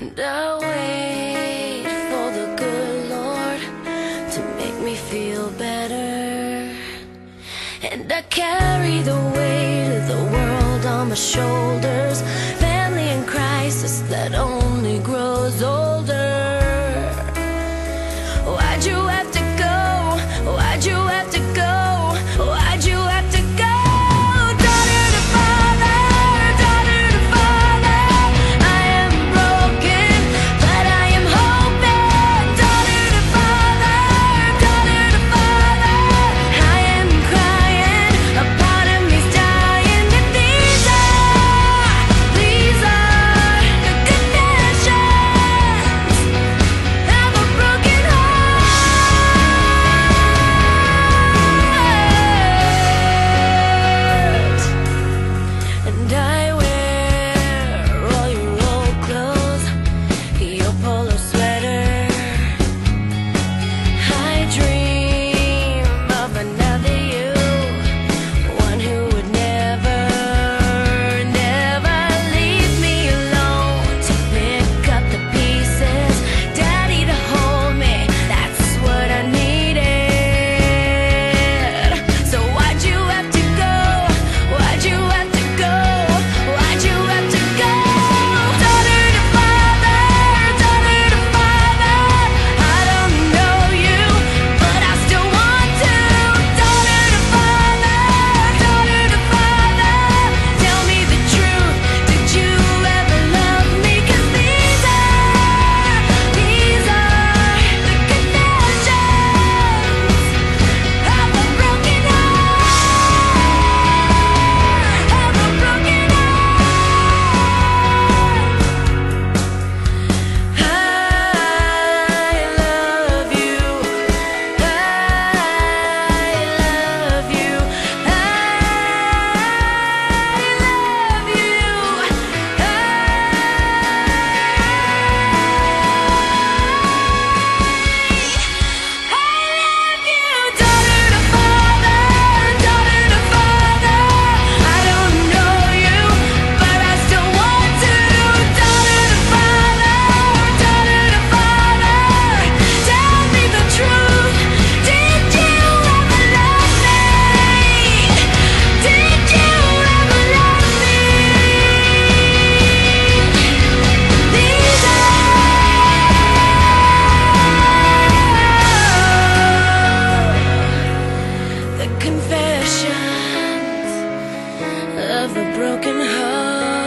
And I wait for the good Lord to make me feel better. And I carry the weight of the world on my shoulders, family in crisis that only grows older. Why'd you have to go? Why'd you have to go? Why'd you have to go? Daughter to father, daughter to father, I am broken, but I am hoping. Daughter to father, daughter to father, I am crying, a part of me's dying. And these are the confessions of a broken heart. And I wear all your old clothes, your polo sweater. I dream of another you, one who would never, never leave me alone. To pick up the pieces, daddy to hold me, that's what I needed. So why'd you have to go? Why'd you have to go? Why'd you have to go? Daughter to father, daughter to father, I don't know you, but I still want to. Daughter to father, daughter to father, tell me the truth, did you ever love me? 'Cause these are the confessions of a broken heart, of a broken heart. I love you, I love you, I love you, daughter to father, daughter to father, I don't know you, but I still want to. Daughter to father, daughter to father, tell me the truth, did you ever love me? Did you ever love me? These are the confessions of a broken heart.